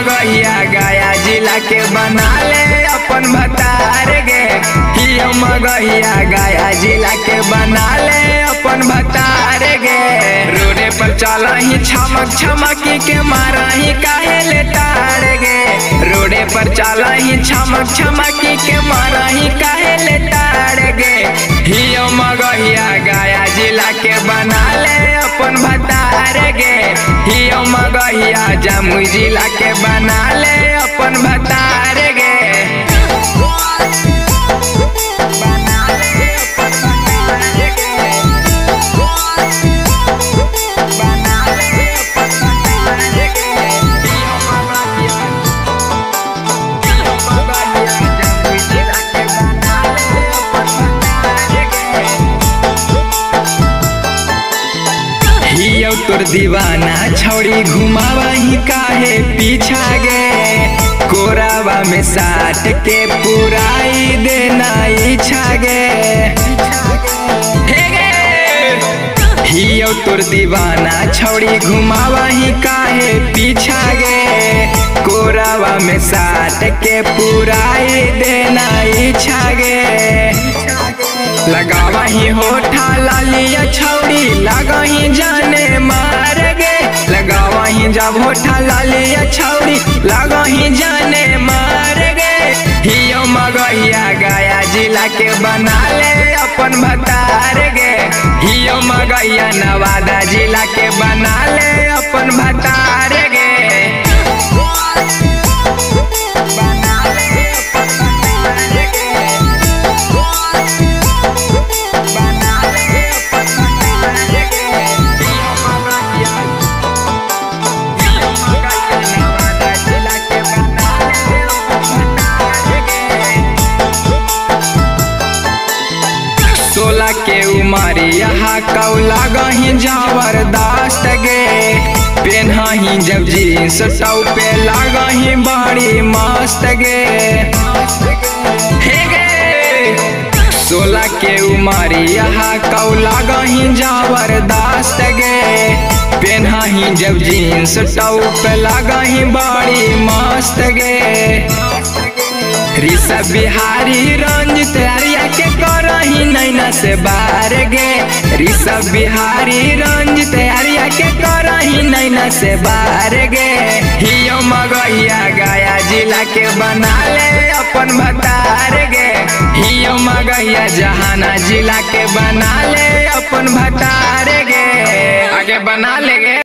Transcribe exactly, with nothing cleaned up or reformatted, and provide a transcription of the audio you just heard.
मगहिया गया जिला के बना ले अपन भतार गे। हियो मगहिया गया जिला के बना ले अपन भतार गे। रोडे पर चल ही छमक छमकी के मारा ही काहे ले तार गे। रोडे पर चल ही छमक छमकी के मारा ही काहे ले तार गे। हियो मगहिया गया जिला के बना ले अपन भतार गे। हियो मगहिया जमुई जिला के बना ले अपन भतार गे। हियो तोर दीवाना छौड़ी घुमावा ही काहे पीछा गे। कोरावा में साट के पुराई देना इच्छा गे। हे गे हियो तोर दीवाना छौड़ी घुमावा ही काहे पीछा गे। कोरावा में साट के पुराई देना इच्छा गे। लगावा ही होठा लालिया छौड़ी लगा ही जाने मार गे। लगावा ही जब होठा लालिया छौड़ी लगा ही जाने मार गे। हियो मगहिया गया जिला के बना ले अपन भतार गे। हियो मगहिया नवादा जिला के बना ले अपन भतार गे। सोलह के उमरी यहाँ कौ लागही जबरदस्त गे। पेन्ही जब जींस टॉप पे लागही बड़ी मस्त गे। हे गे सोलह के उमरी यहाँ कौ लागही जबरदस्त गे। पेन्ही जब जींस टॉप पे लागही बड़ी मस्त गे। ऋषभ बिहारी रंजित आर्या के करही नैना से बार गे। ऋषभ बिहारी रंजित आर्या के करही नैना से बार गे। हियो मगहिया गया जिला के बना ले अपन भतार गे। हियो मगहिया जहाना जिला के बना ले अपन भतार गे। आगे बना ले गे।